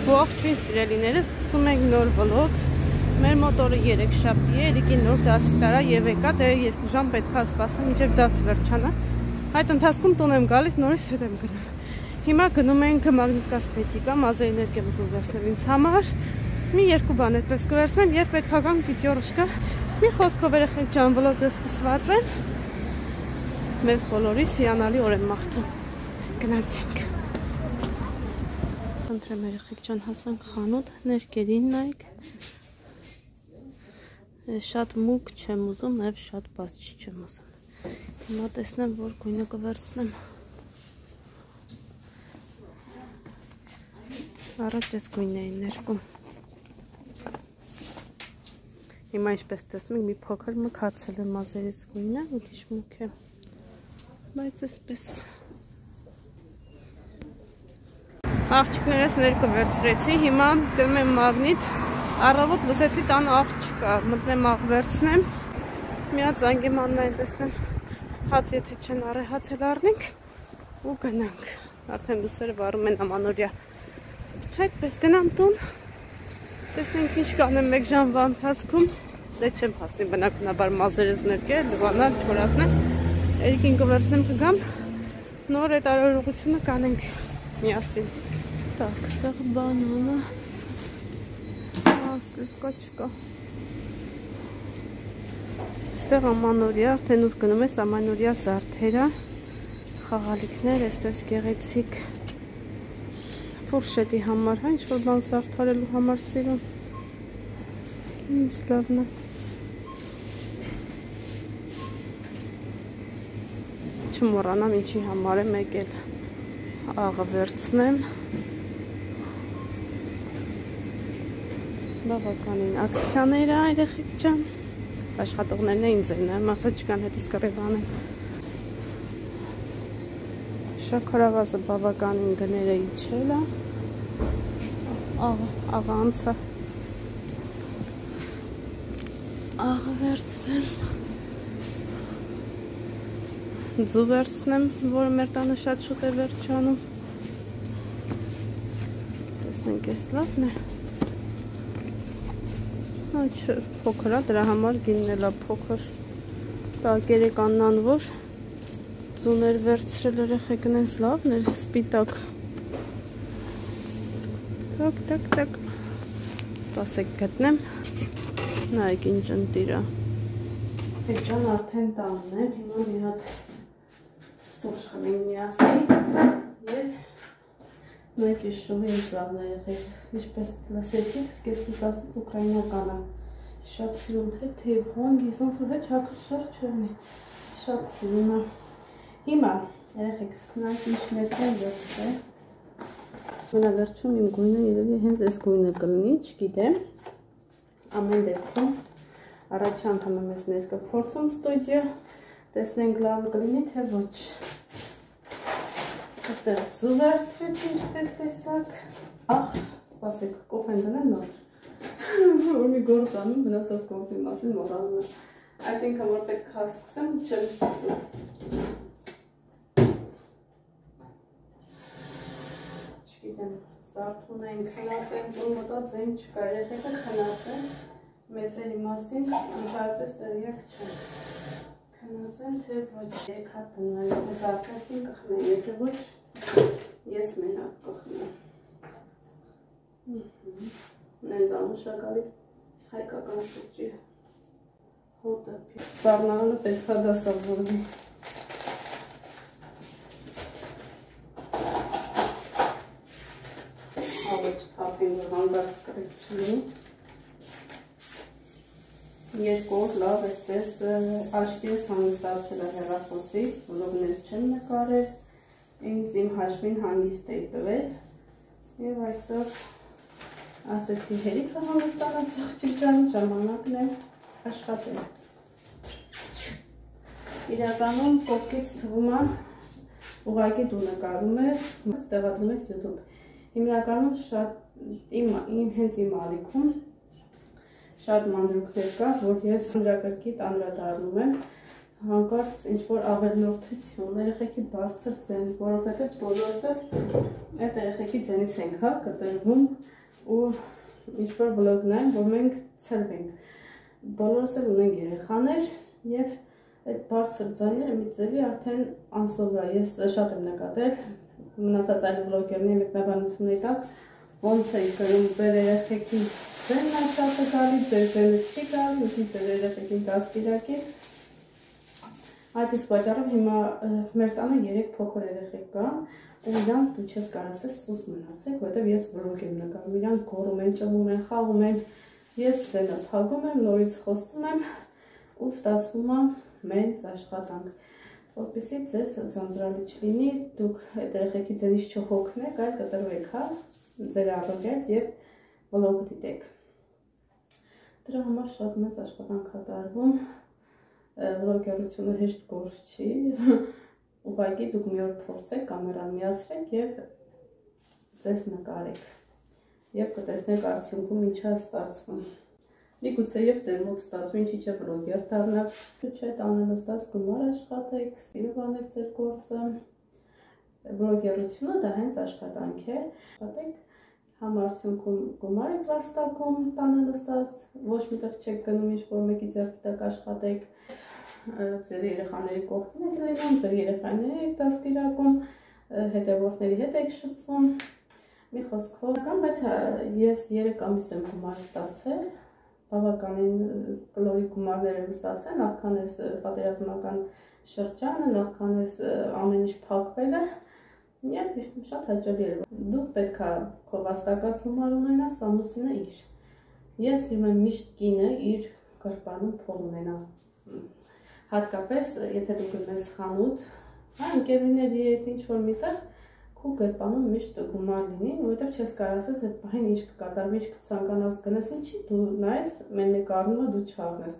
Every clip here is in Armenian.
Ողջույն սիրելիներս, սկսում ենք նոր վլոգ։ Մեր մոտորը 3 շաբթի է, Էրիկին նոր դասի տարա եւ եկա, դե 2 ժամ պետք է սպասեմ, մինչեւ դասը վերջանա։ Այդ ընթացքում տուն եմ գալիս, նորից հետ եմ գնում։ Հիմա գնում ենք մագնիտկասպետիկա, մազերի ներկեմ ուզում վերցնել ինձ համար։ Մի 2 բան այդպես կվերցնեմ եւ պետք է գամ պիտյորշկա։ Մի խոսքով երեխեք ջան, վլոգը սկսված է։ Մեզ բոլորիս հիանալի օր եմ մաղթում։ Գնացինք։ Ընտրեմ երեխեք ջան, հասանք խանութ, ներկերին նայք։ Շատ մուկ չեմ ուզում, նաև շատ բաց չեմ ուզում։ Հիմա տեսնեմ, որ գույնը կվերցնեմ։ Առաջ ես գույնն էին ներկում։ Հիմա ինչպես տեսնում եք, մի փոքր մքացել է մազերից գույնը, մի քիչ մուկ է։ Բայց այսպես աղջիկներս ներկը վերցրեցի, հիմա գնում եմ մագնիտ, առավոտ լսեցի տան աղ չկա, մտնեմ աղ վերցնեմ, միած անգեմանն այն տեսնեմ, հաց եթե չեն առե հացել առնենք ու գնանք, արդեն լուսերը վարում են ամանորյա, հետպես գնամ տուն, տեսնենք ինչ կանեմ 1 ժամվա ընթացքում, դե չեմ հասնի բնականաբար մազերս ներկել, լվանալ, չորացնեմ, Էրիկին կվերցնեմ կգամ, նոր այդ արարողությունը կանենք միասին։ Так, ստեղ բանանը, սլիվկա չկա, ստեղ ամանորյա, արդեն ուր գնում ես ամանորյա զարդերը, խաղալիքներ, այսպես գեղեցիկ ֆուրշետի համար, հա, ինչ-որ բան զարդարելու համար սիրում, ինչ լավն է, չմոռանամ ինչի համար եմ եկել, աղը վերցնեմ, բավականին ակցիաներ է երեխեք ջան, աշխատողներն է ինձ են, մասը չկան հետիս կռև անեն, շաքարավազը բավականին գները իջել է, աղը անցը, աղը վերցնեմ, ձու վերցնեմ, որը մեր տանը շատ շուտ է վերջանում, տեսնենք ես լավն է, փոքր է, դրա համար գինն էլ է փոքր, տակ երեկանն անվոր, ձուներ վերցրել երեխեքն ես լավն էր, սպիտակ, տակ, սպասեք գտնեմ, նայեք ինչ ընտիր է, հետջան արդեն տանն եմ, հիմա մի հատ սուրճ խմենք միասին և նայք իշխողի ինչ լավն է եղել, ինչպես լսեցիք, սկեսից ասից ուկրայնական է, շատ սիրում թե թեյվոն, գիզոնց որ հետ չակրշար չերնի, շատ սիրում է, հիմա երեխեք նայք ինչ ներկեն վերցրե, մնավերջում իմ գույնը երևի հենց այս գույնը կլնի, չգիտեմ, ամեն դեպքում, առաջ անգամ եմ ես ներկը փորձում ստուդիա, տեսնենք լավ կլինի, թե ոչ, այստեղ ձու վերցրեցի ինչպես տեսակ, սպասեք, կոֆեն դնել նոր, որ մի գործ անում, բնացած գործի մասին մոռանում եմ, այսինքն որ պետք է սկսեմ, չեմ սկսում, չգիտեմ, զարդուն են, քնած են, տուն մտած են, չկա երեխեքը քնած են, մեծերի մասին, ընդհանրապես տեղյակ չեմ, քնած են, թե ոչ, եկ հատ տնային, եթե զարդացին կխնեն, եթե ոչ, ես մենակ կխնեմ, նենց անուշակալի հայկական սուրճի հոտը, սառնարանը պետք է դասավորվի, ավեջ թափին որ հանդարց կրեք չլինի, երկու օր լավ այսպես աշկի ես հանգստացել է հեռախոսից, վլոգներ չեմ նկարել, ինձ իմ հաշվին հանգիստ էի տվել և այսօր ասեցի հերիքը հանգստանաս աղջիկ ջան, ժամանակն է աշխատել։ Իրականում կողքից թվում է ուղղակի դու նկարում ես, տեղադրում ես YouTube։ Հիմնականում շատ հենց իմ ալիքում շատ մանրուքներ կա, որ ես անդրակրկիտ անդրադառնում եմ, հանկարծ ինչ-որ ավելորդություն, երեխեքի բարձր ձեն, որովհետև բոլորս այդ երեխեքի ձենից ենք կտրվում ու ինչ-որ վլոգնային, որ մենք ցրվենք։ Բոլորս ունենք երեխաներ և այդ բարձր ձայները մի ձևի արդեն անսովոր է, ես շատ եմ նկատել, մնացած այլ վլոգերների մեկնաբանությունների տակ, ոնց է գրում ձեր երեխեքի ձենն է շատ գալի, ձեր ձենը չի գալի, ուզի ձեր երեխեքի դաստիարակի։ Այդ իսկ պատճառով հիմա մեր տանը 3 փոքր երեխեք կան, ու իրանք դու չես կարող ասես սուս մնացեք, որովհետև ես վլոգ եմ նկարում, իրանք գոռում են, ճվում են, խաղում են, ես ձենը փակում եմ, նորից խոսում եմ ու ստացվում է մեծ աշխատանք, որպեսզի ձեզ ձանձրալի չլինի, դուք այդ երեխեքի ձենից չհոգնեք, այլ կտրվեք, ձեր առօրյայից և վլոգ դիտեք։ Դրա համար շատ մեծ աշխատանք է տարվում, վլոգերությունը հեշտ գործ չի, ուղղակի դուք մի օր փորձեք, կամերան միացրեք և ձեզ նկարեք և կտեսնեք արդյունքում ինչ է ստացվում։ Միգուցե և ձեր մոտ ստացվում ինչի չէ վլոգեր դառնալ, չէ տանը նստած գումար աշխատեք, ստիլով անեք ձեր գործը։ Վլոգերությունը դա հենց աշխատանք է, աշխատեք, համ արդյունքում գումար եք վաստակում տանը նստած, ոչ միտեղ չեք գնում ինչ-որ մեկի ձեռքի տակ աշխատեք, ձեր երեխաների կողքին եք լինում, ձեր երեխաների եք դաստիարակում, հետևորդների հետ եք շփվում, մի խոսքով, բայց ես 3 ամիս եմ գումար ստացել, բավականին կլորի գումարներ եմ ստացել, նախքան ես պատերազմական շրջանը, նախքան ես ամեն ինչ փակվել է, և շատ հաճելի էր։ Դու պետք է քո վաստակած գումար ունենաս, ամուսինը իր։ Ես սիրում եմ միշտ կինը իր գրպանում փող ունենա։ Հատկապես, եթե դու գնում ես խանութ, ընկերուների հետ ինչ-որ միտեղ, քո գրպանում միշտ գումար լինի, որովհետև չես կարող ասես այդ պահին ինչ կկատարվի, ինչ կցանկանաս գնես, ինչի դու նայես, մենակ առնումը դու չառնես,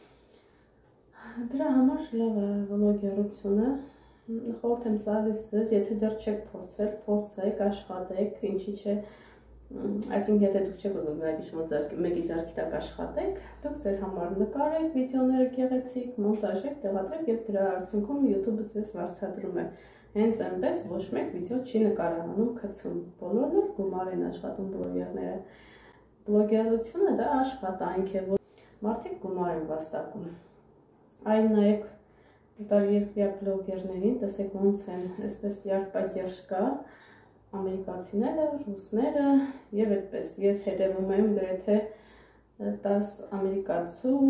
Դրա համար լավ է վլոգերությունը, խորհուրդ եմ տալիս ձեզ, եթե դեռ չեք փորձել, փորձեք, աշխատեք, ինչի չէ, այսինքն եթե դուք չեք ուզում մեկի ձեռքի տակ աշխատեք, դուք ձեր համար նկարեք, վիդեոները գեղեցիկ, մոնտաժեք, տեղադրեք և դրա արդյունքում YouTube-ը ձեզ վարձատրում է։ Հենց այնպես ոչ մեկ վիդեո չի նկարահանում գցում, բոլորն էլ գումար են աշխատում բլոգերները։ Բլոգերությունը դա աշխատանք է, որ մարդիկ գումար են վաստակում։ Այլ նայեք տարբեր բլոգերներին, տեսեք ոնց են, այսպես երբ կա, ամերիկացիները, ռուսները և այդպես, ես հետևում եմ գրեթե 10 ամերիկացու,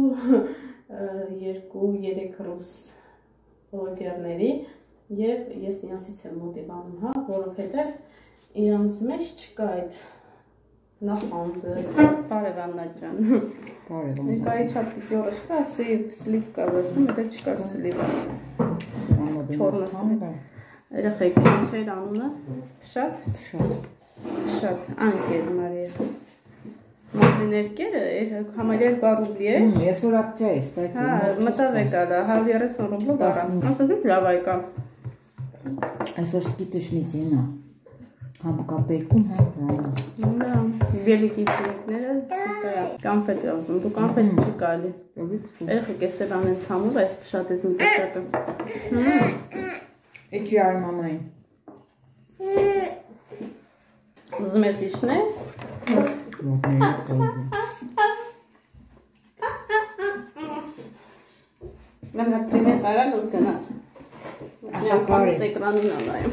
2-3 ռուս բլոգերների և ես իրանցից եմ մոտիվանում, որովհետև իրանց մեջ չկա այդ նախանձը, բարև Աննա ջան, ներկայի չափ վիդեոը չկա, սլիվ կա վերցնում, դա չկա սլիվը, չորնը սլիվը, երեխեք, ինչ էր անունը, Փշատ, անկեր Մարիա, մազիներկերը, համարյա 200 ռուբլի է, ես որ ակցիա է ստացել, մտավ եկա դա, 130 ռուբլով առա, ասացիք լավ այկա, այսօր սկիտիշնի ծինա, համ կապեյքում, համ Բելիկի ծիրիկները կանֆետ է ուզում, դու կանֆետ չի կալի, երեխեք ես էլ անեն ցամուր, այս փշատ ես մի տեսակը, էքի արի մամային, ուզում ես իշնես, Լավնակ պրիմետ արան ուր գնա, ասակարի, էկրանին անայեմ,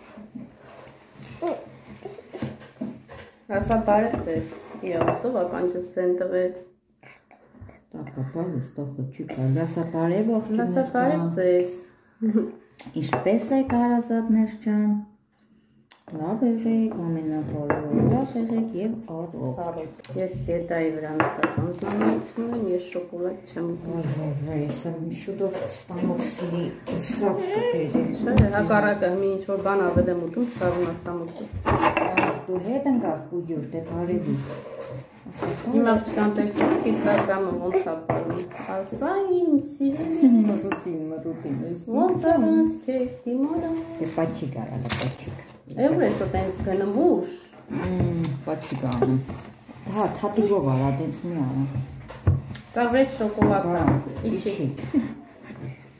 Ասա բարև ձեզ, իոսով ականջս ձեն տվեց, տակապալս, տակը չի կալ, ասա բարև ասա բարև ձեզ, Ինչպես եք հարազատներ ջան, լավ եղեք, ամենակարևորը լավ եղեք և առողջ։ Ես ետայի վրա նստած անձնանալություն եմ, ես շոկոլադ չեմ ուտում։ Ես շուտով ստամոք սիրի սրավ կպեր է։ Հակառակը մի ինչ-որ բան ավել եմ ուտում, սարուն աստամոքս։ Դու հետ ընկավ պուգյուր, դե բարևի։ Իմ աղջկան տեքստը Instagram-ը ոնց է պարում, ասա իմ սիրելի, ոնց առանց քեզ դիմորա։ Դե պաչիկ արալը, պաչիկ։ Էուր ես ο տենց գնեմ ուշ։ Պաչիկ անում։ Հա, թատիգով արա, տենց մի արա։ Կավրեջ շոկոլադա, իչի։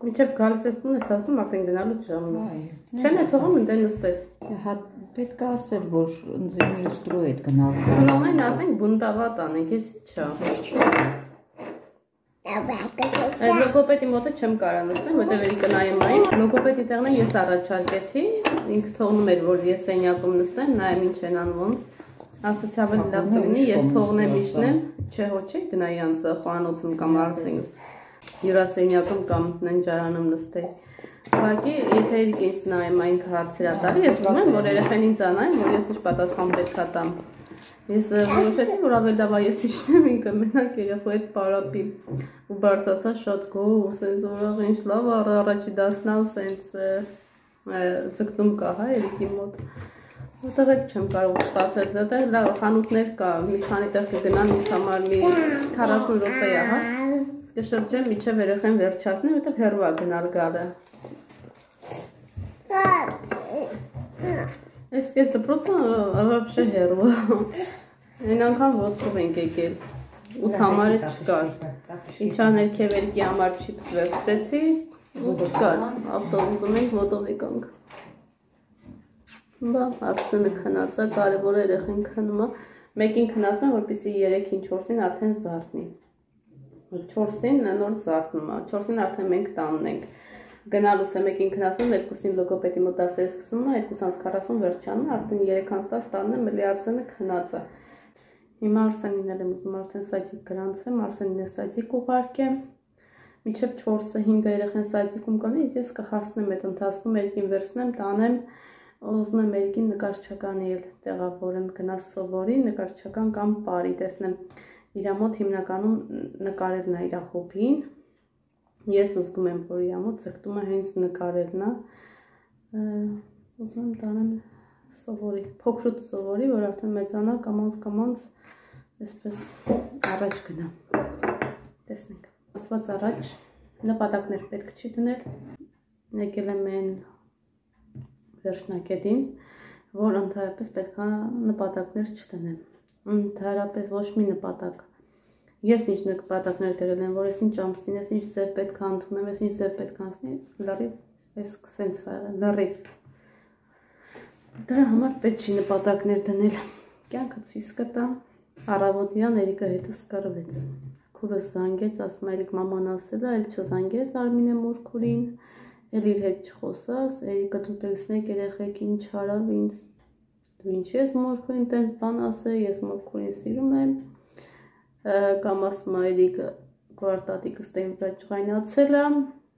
Մինչև գալիս ես տուն ես ասում արդեն գնալու ժամն է։ Չեն է թողում ընդեն նստես։ Հա պետք է ասել, որ ինձ ուստրո հետ գնալ։ Ծնողներին ասենք բունտավատ անենք, ես ինչա։ Այդ լոգոպեդի մոտը չեմ կարող նստեմ, որտեղ էլի կնայեմ այն։ Լոգոպեդի տեղն է ես առաջարկեցի, ինքը թողնում էր, որ ես սենյակում նստեմ, նայեմ ինչ են անում։ Ասացի ավելի լավ կլինի, ես թողնեմ իջնեմ, չէ ոչ չի գնա իրանց խոհանոցում կամ արսենք հյուրասենյակում կամ ննջարանում նստեի։ Ուղղակի եթե երիք ինձ նայեմ այն հարցեր ատալի, ես ուզում եմ, որ երեխեն ինձ անային, որ ես ինչ պատասխան պետք է տամ։ Ես որոշեցի, որ ավելի լավ է ես իջնեմ ինքը մենակ երեխու հետ պարապի ու բարձրացա շատ գոհ, սենց ուրախ ինչ լավ առաջի դասնավ սենց ձգտում կա, հա, երիքի մոտ։ Որտեղ էլ չեմ կարող սպասել, դեռ լավ խանութներ կա, մի քանի տեղ կգնամ ինձ համար մի 40 րոպե է, հա։ Կշրջեմ միջև երեխեն վերջացնի, որտեղ հեռու է գնալ գալը։ Ես դպրոցը вообще հեռու է։ Այն անգամ ոտքով ենք եկել, 8 համարը չկար։ Ինչա ներքևերքի համար չիպս վերցրեցի, ու չկար, ավտոբուսում ենք ոտով եկանք։ Բա, արդյունը քնած է, կարևոր է երեխեն քնում է։ Մեկին քնացնում է, որպեսզի 3-ին 4-ին արդեն զարթնի։ 4-ին նոր զարթնում է, 4-ին արդեն մենք տանն ենք։ Գնալուց է մեկին քնացնում, 2-ին լոգոպեդի մոտ դասերը սկսում է, 2:40 վերջանում է, արդեն 3:10 տանն է, մելի Արսենը քնած է։ Հիմա Արսենին էլ եմ ուզում արդեն սայցիկ գրանցեմ, Արսենին է սայցիկ ուղարկեմ։ Մինչև 4-5 երեխեն սայցիկում կանի, ես կհասնեմ այդ ընթացքում, երկին վերցնեմ, տանեմ, ուզում եմ երկին նկարչականի էլ տեղավորեմ, գնաս սովորի, նկարչական կամ պարի, տեսնեմ իր մոտ հիմնականում նկարելն է իր հոբին, ես զգում եմ, որ իր մոտ ձգտում է հենց նկարելն է, ուզում եմ տանեմ սովորի, փոքրուց սովորի, որ արդեն մեծանա կամանց այսպես առաջ գնա, տեսնենք, ասված առաջ, նպատակներ պետք չի դնել, եկել եմ են վերջնակետին, որ ընդհանրապես պետք է նպատակներ չտնեմ, ընդհանրապես ոչ մի նպատակ, ես ինչ նպատակներ դրել եմ, որ ես ինչ ամսին, ես ինչ ձև պետք է ընդունեմ, ես ինչ ձև պետք է անցնի, լրիվ, ես սենց լրիվ, դրա համար պետք չի նպատակներ դնել, կյանքը ցույց կտա, առավոտյան Էրիկը հետս կռվեց, քուրս զանգեց, ասում է Էրիկ մաման ասել է, էլ չզանգես Արմինե մորքուրին, էլ իր հետ չխոսաս, Էրիկը դու տեսնեք երեխեք ինչ արավ ինձ, դու ինչ ես մորքուրին տենց բան ասել, ես մորքուրին սիրում եմ, կամ ասում է Էրիկը կվարտատիկս տեն վրա ջղայնացել է,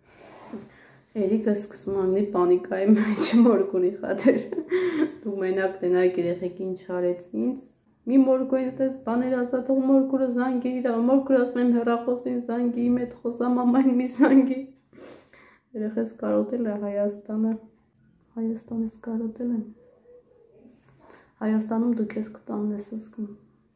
Էրիկը սկսում անգնի պանիկայի մեջ մորքուրի խաթեր, դու մենակ տենայք երեխեք ինչ արեց ինձ, մի մորքուրին տես բաներ ասա, թող մորքուրը զանգի իր, մորքուրը ասում եմ հեռախոսին զանգի, իմ հետ խոսա մամային մի զանգի, երեխես կարոտել է Հայաստանը, Հայաստանից կարոտել եմ, Հայաստանում դու քեզ կտանն ես զգում,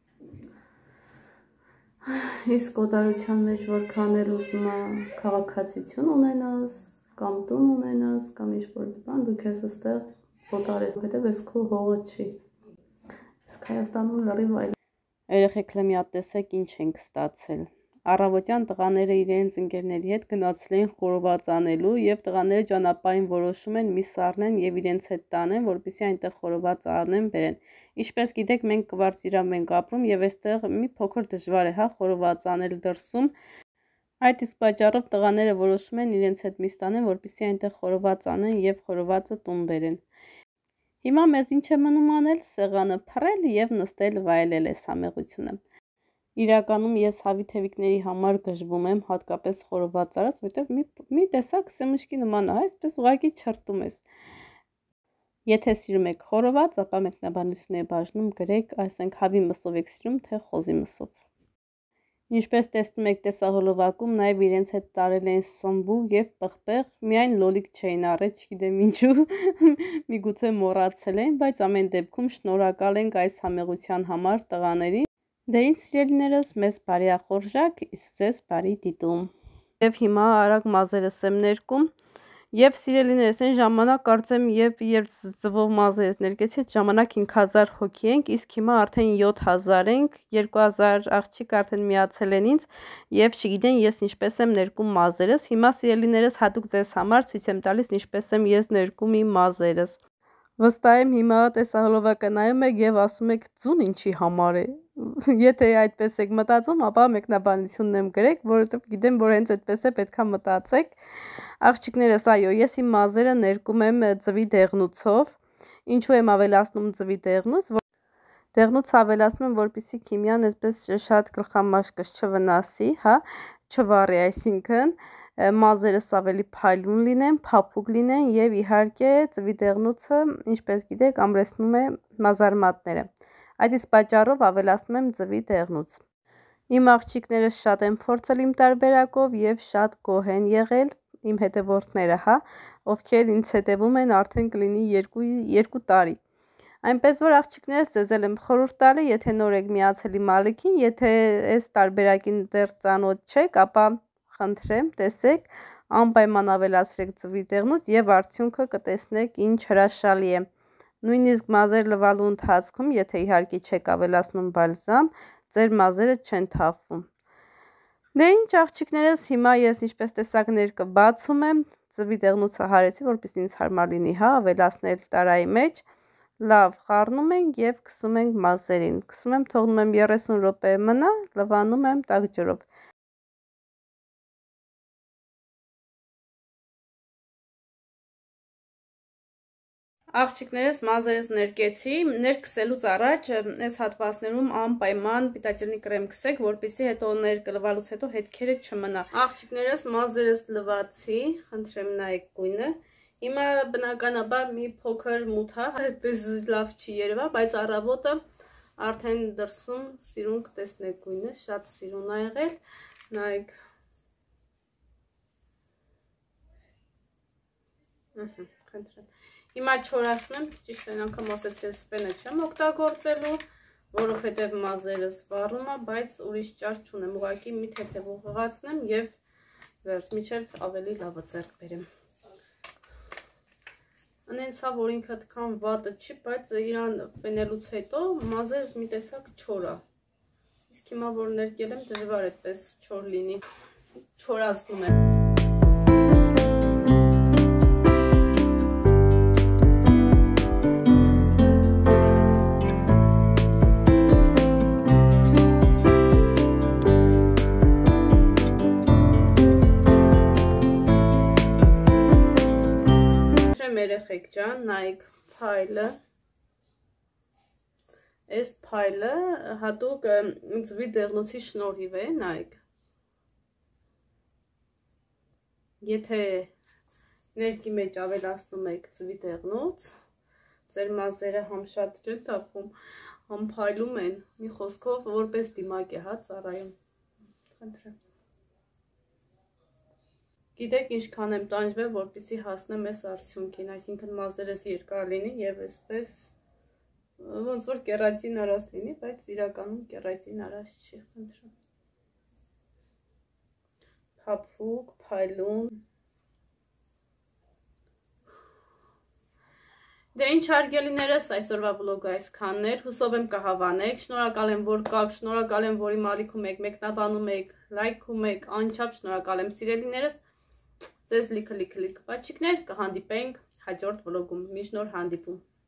իսկ կոտարության մեջ որքան էլ ուզում է քաղաքացիություն ունենաս, կամ տուն ունենաս, կամ ինչ-որ բան, դու քեզ ստեղ կոտարես, հետև ես քո հողը չի, իսկ Հայաստանում լրիվ այլ։ Երեխեք լմյատ տեսեք ինչ ենք ստացել, առավոտյան տղաները իրենց ընկերների հետ գնացել են խորոված անելու և տղաները ճանապարհին որոշում են միս առնեն և իրենց հետ տանեն, որպեսզի այնտեղ խորոված առնեն բերեն։ Ինչպես գիտեք, մենք կվարծիրավ ենք ապրում և այստեղ մի փոքր դժվար է, հա, խորոված անել դրսում։ Այդ իսկ պատճառով տղաները որոշում են իրենց հետ միս տանեն, որպեսզի այնտեղ խորոված անեն և խորովածը տուն բերեն։ Հիմա մեզ ինչ է մնում անել, սեղանը փռել և նստել վայելել այս համեղությունը։ Իրականում ես հավիթևիկների համար գժվում եմ, հատկապես խորոված արած, որտեղ մի տեսակ սեմուշկի նման է, այսպես ուղղակի չրտում ես։ Եթե սիրում եք խորոված, ապա մեկնաբանությունների բաժնում գրեք, այսինքն հավի մսով եք սիրում, թե խոզի մսով։ Ինչպես տեսնում եք տեսահոլովակում, նաև իրենց հետ տարել են սմբու և պղպեղ, միայն լոլիկ չէին առել, չգիտեմ ինչու, միգուցե մոռացել են, բայց ամեն դեպքում շնորհակալ ենք այս համեղության համար տղաներին։ Դե ինչ սիրելիներս, մեզ բարի ախորժակ, իսկ ձեզ բարի դիտում։ Եվ հիմա արագ մազերս եմ ներկում, Եվ սիրելիներս այն ժամանակ կարծեմ երբ ծվով մազերս ներկեցի այդ ժամանակ 5000 հոգի ենք, իսկ հիմա արդեն 7000 ենք, 2000 աղջիկ արդեն միացել են ինձ եւ չգիտեն ես ինչպես եմ ներկում մազերս։ Հիմա սիրելիներս հատուկ ձեզ համար ցույց եմ տալիս ինչպես եմ ես ներկում իմ մազերս։ Վստահ եմ հիմա տեսահոլովակը նայում եք եւ ասում եք ձուն ինչի համար է։ Եթե այդպես եք մտածում, ապա մեկնաբանությունն եմ գրեք, որովհետեւ գիտեմ, որ հենց այդպես է պետքա մտածեք։ Աղջիկներս, այո, ես իմ մազերը ներկում եմ ձվի դեղնուցով։ Ինչու եմ ավելացնում ձվի դեղնուց։ Դեղնուց ավելացնում եմ, որպեսզի քիմիան այսպես շատ գլխամաշկս չվնասի, հա, չվառի, այսինքն մազերս ավելի փայլուն լինեն, փափուկ լինեն եւ իհարկե ձվի դեղնուցը, ինչպես գիտեք, ամրեցնում է մազարմատները։ Այդ իսկ պատճառով ավելացնում եմ ձվի դեղնուց։ Իմ աղջիկները շատ են փորձել իմ տարբերակով եւ շատ գոհ են եղել իմ հետևորդները, հա, ովքեր ինձ հետևում են արդեն կլինի 2 տարի։ Այնպես որ աղջիկներս ձեզ եմ խորհուրդ տալի, եթե նոր եք միացել իմ ալիքին, եթե այս տարբերակին դեռ ծանոթ չեք, ապա խնդրեմ, տեսեք, անպայման ավելացրեք ձվի դեղնուց եւ արդյունքը կտեսնեք ինչ հրաշալի է։ Նույնիսկ մազեր լվալու ընթացքում, եթե իհարկե չեք ավելացնում բալզամ, ձեր մազերը չեն թափվում։ Դե ինչ աղջիկներս, հիմա ես ինչպես տեսակ ներկը բացում եմ, ձվի դեղնուցը հարեցի, որպեսզի ինձ հարմար լինի, հա, ավելացնել տարայի մեջ, լավ խառնում ենք եւ քսում ենք մազերին։ Քսում եմ, թողնում եմ 30 րոպե մնա, լվանում եմ տաք ջրով։ Աղջիկներս մազերս ներկեցի, ներկսելուց առաջ այս հատվածներում անպայման պիտակելնի կրեմ քսեք, որպեսզի հետո ներկը լվալուց հետո հետքերը չմնա։ Աղջիկներս մազերս լվացի, խնդրեմ նայեք գույնը։ Հիմա բնականաբար մի փոքր մութ է, այդպես լավ չի երևա, բայց առավոտը արդեն դրսում սիրուն կտեսնեք գույնը, շատ սիրուն է եղել, նայեք։ Խնդրեմ։ Հիմա չորացնում եմ, ճիշտ են անգամ ասեցի ես ֆենը չեմ օգտագործելու, որովհետև մազերս վառում է, բայց ուրիշ ճար չունեմ, ուղղակի մի թեթև ուղղացնեմ եւ վերջ, մինչև ավելի լավը ձեռք բերեմ։ Անենց հա, որ ինքը այդքան վատը չի, բայց իրան ֆենելուց հետո մազերս մի տեսակ չոր է։ Իսկ հիմա որ ներկել եմ, դժվար այդպես չոր լինի։ Չորացնում եմ։ Երեխեք ջան, նայեք փայլը, այս փայլը հատուկ ձվի դեղնուցի շնորհիվ է, նայեք, եթե ներկի մեջ ավելացնում եք ձվի դեղնուց, ձեր մազերը համ շատ չեն թափվում, համ փայլում են, մի խոսքով որպես դիմակ է, հա, ծառայում, խնդրեմ։ Գիտեք ինչքան եմ տանջվել, որպեսզի հասնեմ այս արդյունքին, այսինքն մազերս երկար լինի եւ այսպես ոնց որ կերատին արած լինի, բայց իրականում կերատին արած չի, խնդրեմ։ Փափուկ, փայլուն։ Դե ինչ հարգելիներս, այսօրվա վլոգը այսքանն էր, հուսով եմ կհավանեք, շնորհակալ եմ որ կաք, շնորհակալ եմ որ իմ ալիքում եք, մեկնաբանում եք, լայքում եք, անչափ շնորհակալ եմ սիրելիներս։ Ձեզ լիքը պատճիկներ կհանդիպենք հաջորդ վլոգում, մինչ նոր հանդիպում։